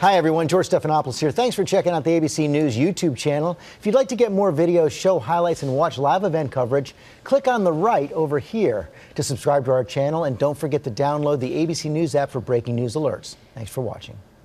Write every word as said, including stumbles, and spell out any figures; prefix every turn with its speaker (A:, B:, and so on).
A: Hi everyone, George Stephanopoulos here. Thanks for checking out the A B C News YouTube channel. If you'd like to get more videos, show highlights, and watch live event coverage, click on the right over here to subscribe to our channel, and don't forget to download the A B C News app for breaking news alerts. Thanks for watching.